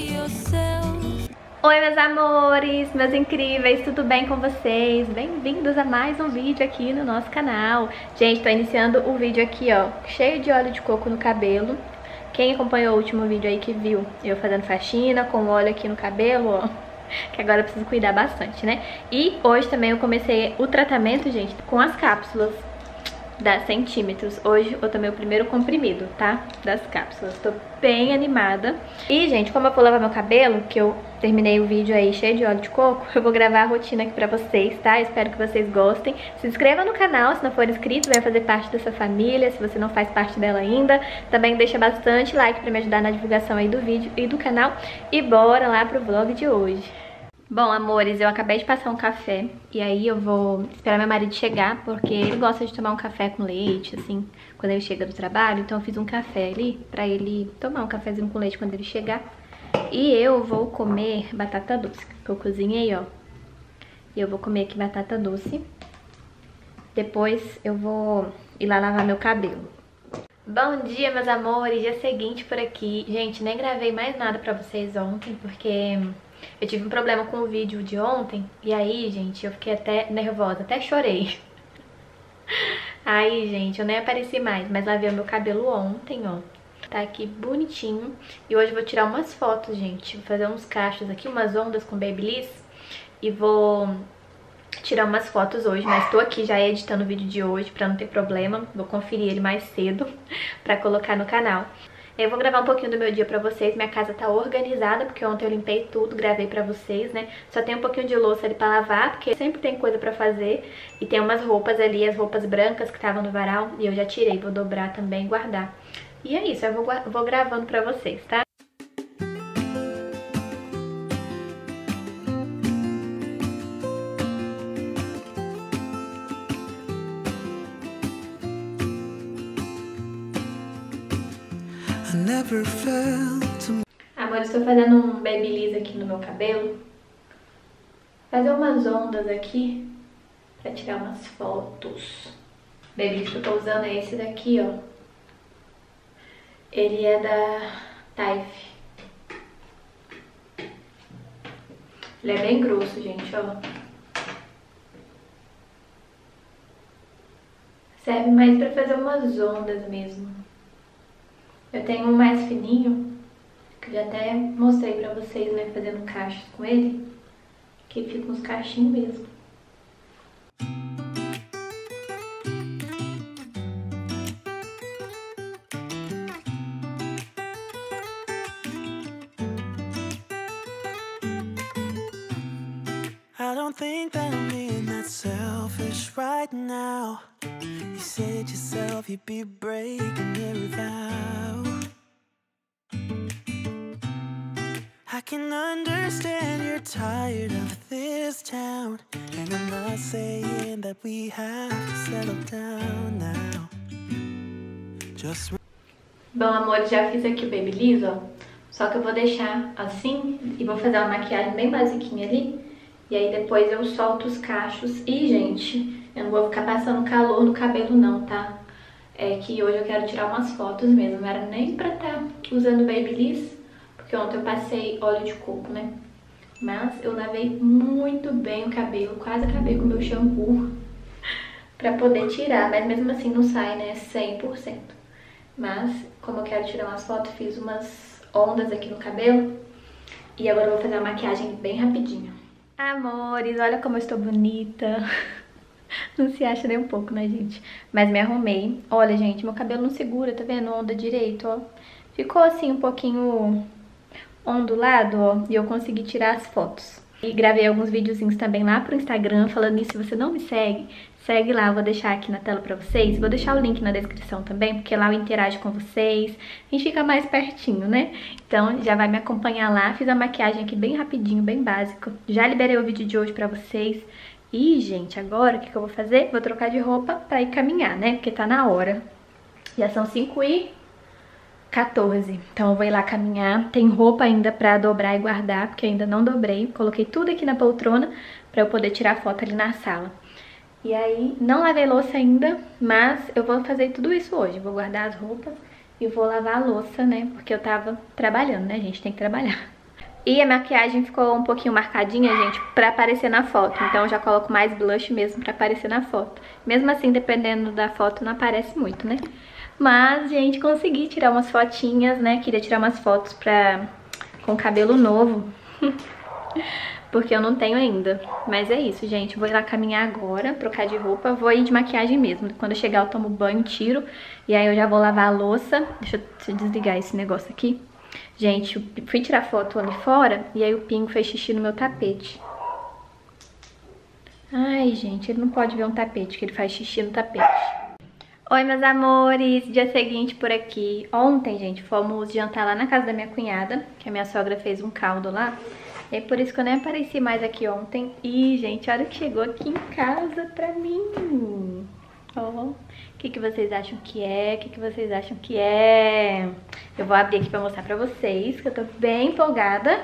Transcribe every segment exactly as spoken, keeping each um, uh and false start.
Oi meus amores, meus incríveis, tudo bem com vocês? Bem-vindos a mais um vídeo aqui no nosso canal. Gente, tô iniciando o vídeo aqui, ó, cheio de óleo de coco no cabelo. Quem acompanhou o último vídeo aí que viu eu fazendo faxina com óleo aqui no cabelo, ó, que agora eu preciso cuidar bastante, né? E hoje também eu comecei o tratamento, gente, com as cápsulas da centímetros. Hoje eu tomei o primeiro comprimido, tá? Das cápsulas. Tô bem animada. E, gente, como eu vou lavar meu cabelo, que eu terminei o vídeo aí cheio de óleo de coco, eu vou gravar a rotina aqui pra vocês, tá? Espero que vocês gostem. Se inscreva no canal, se não for inscrito, venha fazer parte dessa família, se você não faz parte dela ainda. Também deixa bastante like pra me ajudar na divulgação aí do vídeo e do canal. E bora lá pro vlog de hoje. Bom, amores, eu acabei de passar um café e aí eu vou esperar meu marido chegar, porque ele gosta de tomar um café com leite, assim, quando ele chega do trabalho. Então eu fiz um café ali pra ele tomar um cafezinho com leite quando ele chegar. E eu vou comer batata doce, que eu cozinhei, ó. E eu vou comer aqui batata doce. Depois eu vou ir lá lavar meu cabelo. Bom dia, meus amores, dia seguinte por aqui. Gente, nem gravei mais nada pra vocês ontem, porque eu tive um problema com o vídeo de ontem. E aí, gente, eu fiquei até nervosa, até chorei. Aí, gente, eu nem apareci mais, mas lavei o meu cabelo ontem, ó. Tá aqui bonitinho. E hoje eu vou tirar umas fotos, gente. Vou fazer uns cachos aqui, umas ondas com Babyliss. E vou tirar umas fotos hoje, mas tô aqui já editando o vídeo de hoje pra não ter problema. Vou conferir ele mais cedo pra colocar no canal. Eu vou gravar um pouquinho do meu dia pra vocês. Minha casa tá organizada, porque ontem eu limpei tudo, gravei pra vocês, né? Só tem um pouquinho de louça ali pra lavar, porque sempre tem coisa pra fazer. E tem umas roupas ali, as roupas brancas que estavam no varal, e eu já tirei, vou dobrar também e guardar. E é isso, eu vou, vou gravando pra vocês, tá? Agora estou fazendo um Babyliss aqui no meu cabelo. Fazer umas ondas aqui pra tirar umas fotos. O Babyliss que eu tô usando é esse daqui, ó. Ele é da Taif. Ele é bem grosso, gente, ó. Serve mais pra fazer umas ondas mesmo. Eu tenho um mais fininho, que eu já até mostrei pra vocês, né, fazendo cachos com ele, que fica uns cachinhos mesmo. I don't think that I'm being that selfish right now. You said yourself you'd be breaking every vow. I can understand you're tired of this town, and I'm not saying that we have to settle down now. Just Bom, amor, já fiz aqui o Babyliss, ó. Só que eu vou deixar assim e vou fazer uma maquiagem bem basiquinha ali. E aí depois eu solto os cachos. E, gente, eu não vou ficar passando calor no cabelo não, tá? É que hoje eu quero tirar umas fotos mesmo. Não era nem pra estar usando Babyliss, porque ontem eu passei óleo de coco, né? Mas eu lavei muito bem o cabelo, quase acabei com o meu shampoo pra poder tirar. Mas mesmo assim não sai, né, cem por cento. Mas, como eu quero tirar umas fotos, fiz umas ondas aqui no cabelo. E agora eu vou fazer uma maquiagem bem rapidinho. Amores, olha como eu estou bonita. Não se acha nem um pouco, né, gente? Mas me arrumei. Olha, gente, meu cabelo não segura, tá vendo? Onda direito, ó. Ficou assim um pouquinho ondulado, ó. E eu consegui tirar as fotos. E gravei alguns videozinhos também lá pro Instagram. Falando nisso, se você não me segue, segue lá. Eu vou deixar aqui na tela pra vocês. Vou deixar o link na descrição também, porque lá eu interajo com vocês. A gente fica mais pertinho, né? Então já vai me acompanhar lá. Fiz a maquiagem aqui bem rapidinho, bem básico. Já liberei o vídeo de hoje pra vocês. E, gente, agora o que, que eu vou fazer? Vou trocar de roupa pra ir caminhar, né? Porque tá na hora. Já são cinco e quatorze. Então eu vou ir lá caminhar. Tem roupa ainda pra dobrar e guardar, porque ainda não dobrei. Coloquei tudo aqui na poltrona pra eu poder tirar foto ali na sala. E aí, não lavei louça ainda, mas eu vou fazer tudo isso hoje. Vou guardar as roupas e vou lavar a louça, né? Porque eu tava trabalhando, né, gente? Tem que trabalhar. E a maquiagem ficou um pouquinho marcadinha, gente, pra aparecer na foto. Então eu já coloco mais blush mesmo pra aparecer na foto. Mesmo assim, dependendo da foto, não aparece muito, né? Mas, gente, consegui tirar umas fotinhas, né? Queria tirar umas fotos pra... com cabelo novo. Porque eu não tenho ainda. Mas é isso, gente. Vou ir lá caminhar agora, trocar de roupa. Vou ir de maquiagem mesmo. Quando eu chegar eu tomo banho, tiro. E aí eu já vou lavar a louça. Deixa eu desligar esse negócio aqui. Gente, eu fui tirar foto ali fora e aí o Pingo fez xixi no meu tapete. Ai, gente, ele não pode ver um tapete, que ele faz xixi no tapete. Oi, meus amores, dia seguinte por aqui. Ontem, gente, fomos jantar lá na casa da minha cunhada, que a minha sogra fez um caldo lá. É por isso que eu nem apareci mais aqui ontem. E, gente, olha o que chegou aqui em casa pra mim. Ó, o que, que vocês acham que é? O que, que vocês acham que é? Eu vou abrir aqui pra mostrar pra vocês, que eu tô bem empolgada.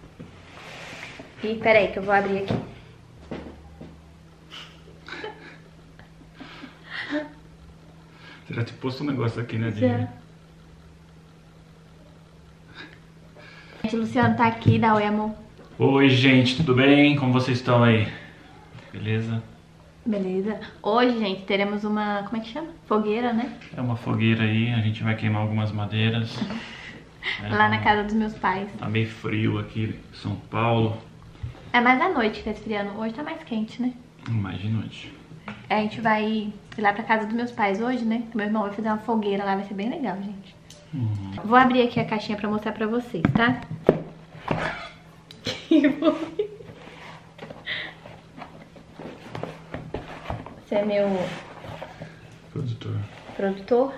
E peraí que eu vou abrir aqui. Você já te postou um negócio aqui, né, Já. Gente, o Luciano tá aqui, dá oi, amor. Oi, gente, tudo bem? Como vocês estão aí? Beleza? Beleza. Hoje, gente, teremos uma, como é que chama? Fogueira, né? É uma fogueira aí, a gente vai queimar algumas madeiras. É, lá na casa dos meus pais. Tá meio frio aqui em São Paulo. É mais à noite que tá esfriando. Hoje tá mais quente, né? Mais de noite. A gente vai ir lá pra casa dos meus pais hoje, né? Meu irmão vai fazer uma fogueira lá, vai ser bem legal, gente. Uhum. Vou abrir aqui a caixinha pra mostrar pra vocês, tá? Você é meu... Produtor. Produtor?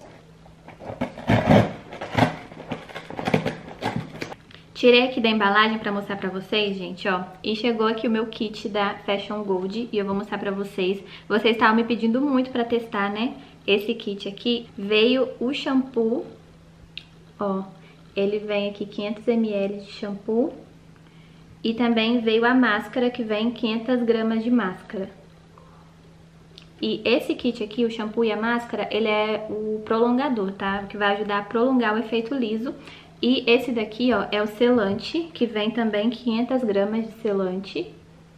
Tirei aqui da embalagem pra mostrar pra vocês, gente, ó. E chegou aqui o meu kit da Fashion Gold e eu vou mostrar pra vocês. Vocês estavam me pedindo muito pra testar, né? Esse kit aqui. Veio o shampoo, ó. Ele vem aqui quinhentos mililitros de shampoo. E também veio a máscara, que vem quinhentas gramas de máscara. E esse kit aqui, o shampoo e a máscara, ele é o prolongador, tá? Que vai ajudar a prolongar o efeito liso. E esse daqui, ó, é o selante, que vem também quinhentas gramas de selante.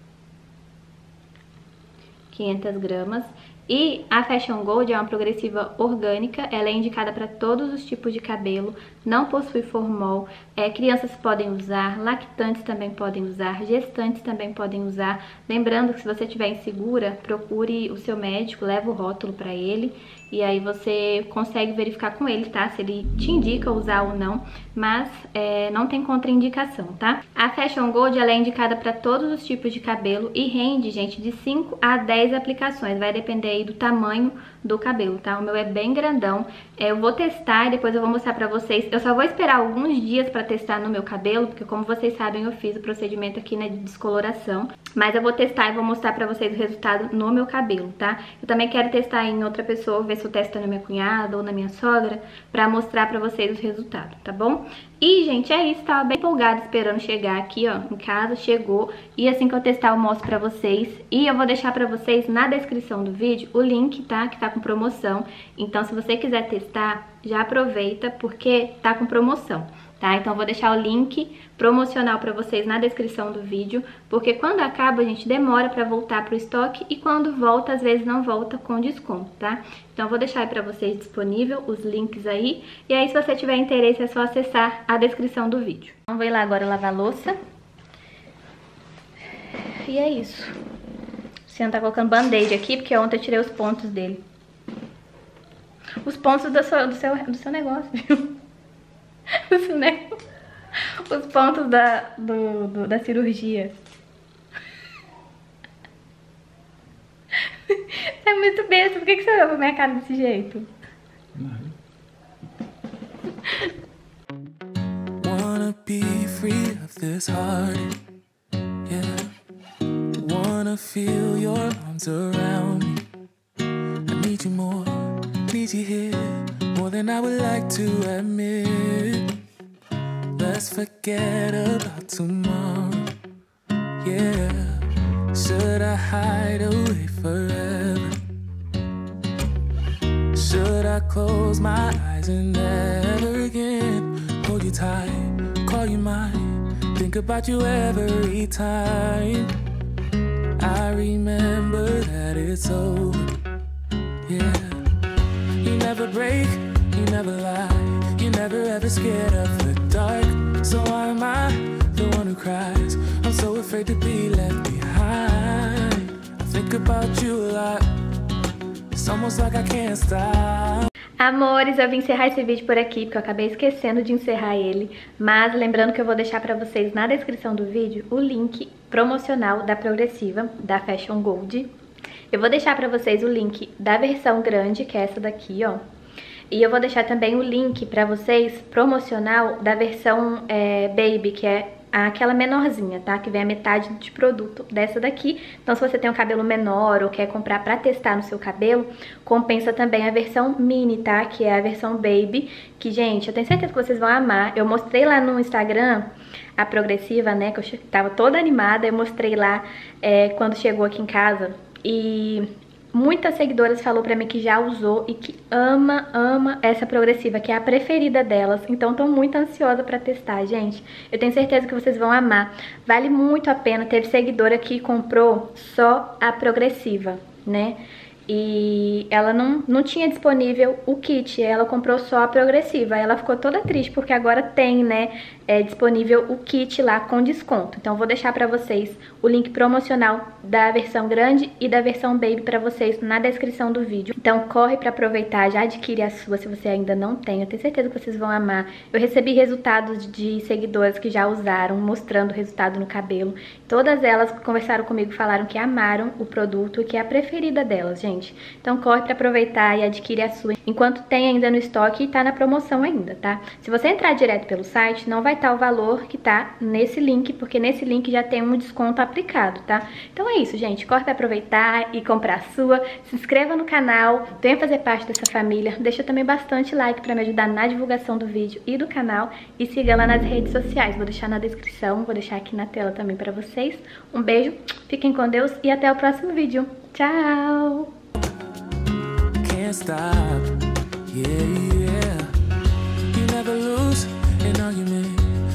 quinhentas gramas. E a Fashion Gold é uma progressiva orgânica, ela é indicada para todos os tipos de cabelo, não possui formol, é, crianças podem usar, lactantes também podem usar, gestantes também podem usar. Lembrando que se você estiver insegura, procure o seu médico, leva o rótulo para ele e aí você consegue verificar com ele, tá? Se ele te indica usar ou não, mas é, não tem contraindicação, tá? A Fashion Gold, ela é indicada para todos os tipos de cabelo e rende, gente, de cinco a dez aplicações, vai depender aí do tamanho do cabelo, tá? O meu é bem grandão. É, eu vou testar e depois eu vou mostrar pra vocês. Eu só vou esperar alguns dias pra testar no meu cabelo, porque como vocês sabem, eu fiz o procedimento aqui, né, de descoloração. Mas eu vou testar e vou mostrar pra vocês o resultado no meu cabelo, tá? Eu também quero testar em outra pessoa, ver se eu testo na minha cunhada ou na minha sogra, pra mostrar pra vocês os resultados, tá bom? E, gente, é isso. Tava bem empolgada esperando chegar aqui, ó, em casa. Chegou. E assim que eu testar, eu mostro pra vocês. E eu vou deixar pra vocês na descrição do vídeo o link, tá? Que tá com promoção. Então, se você quiser testar, já aproveita, porque tá com promoção, tá? Então, eu vou deixar o link promocional pra vocês na descrição do vídeo, porque quando acaba, a gente demora pra voltar pro estoque e quando volta, às vezes não volta com desconto, tá? Então, eu vou deixar aí pra vocês disponível os links aí. E aí, se você tiver interesse, é só acessar a descrição do vídeo. Então, vou ir lá agora lavar a louça. E é isso. O Luciano tá colocando band-aid aqui, porque ontem eu tirei os pontos dele. Os pontos do seu, do seu, do seu negócio, viu? Do seu negócio. Os pontos da, do, do, da cirurgia. Você é muito besta. Por que, que você olhou pra minha cara desse jeito? Wanna be free of this heart, yeah. Wanna feel your arms around me. I need you more, need you here, more than I would like to admit. Let's forget about tomorrow, yeah. Should I hide away forever? Should I close my eyes and never again hold you tight, call you mine? think about you every time. I remember that it's over. Yeah. You never break, you never lie. You're never ever scared of the dark. So why am I the one who cries? I'm so afraid to be left behind. I think about you a lot. It's almost like I can't stop. Amores, eu vim encerrar esse vídeo por aqui, porque eu acabei esquecendo de encerrar ele. Mas lembrando que eu vou deixar pra vocês na descrição do vídeo o link promocional da Progressiva, da Fashion Gold. Eu vou deixar pra vocês o link da versão grande, que é essa daqui, ó. E eu vou deixar também o link pra vocês promocional da versão é, Baby, que é aquela menorzinha, tá? Que vem a metade de produto dessa daqui. Então, se você tem um cabelo menor ou quer comprar pra testar no seu cabelo, compensa também a versão mini, tá? Que é a versão Baby, que, gente, eu tenho certeza que vocês vão amar. Eu mostrei lá no Instagram a Progressiva, né? Que eu tava toda animada. Eu mostrei lá é, quando chegou aqui em casa. E muitas seguidoras falou pra mim que já usou e que ama, ama essa Progressiva, que é a preferida delas. Então, tô muito ansiosa pra testar, gente. Eu tenho certeza que vocês vão amar. Vale muito a pena. Teve seguidora que comprou só a Progressiva, né? E ela não, não tinha disponível o kit, ela comprou só a Progressiva. Ela ficou toda triste porque agora tem, né, é, disponível o kit lá com desconto. Então eu vou deixar pra vocês o link promocional da versão grande e da versão Baby pra vocês na descrição do vídeo. Então corre pra aproveitar, já adquire a sua se você ainda não tem. Eu tenho certeza que vocês vão amar. Eu recebi resultados de seguidoras que já usaram, mostrando o resultado no cabelo. Todas elas conversaram comigo, falaram que amaram o produto e que é a preferida delas, gente. Então corre pra aproveitar e adquire a sua enquanto tem ainda no estoque e tá na promoção ainda, tá? Se você entrar direto pelo site, não vai estar o valor que tá nesse link, porque nesse link já tem um desconto aplicado, tá? Então é isso, gente. Corre pra aproveitar e comprar a sua. Se inscreva no canal, venha fazer parte dessa família. Deixa também bastante like pra me ajudar na divulgação do vídeo e do canal. E siga lá nas redes sociais. Vou deixar na descrição, vou deixar aqui na tela também pra vocês. Um beijo, fiquem com Deus e até o próximo vídeo. Tchau! Can't stop, yeah, yeah. You never lose an argument.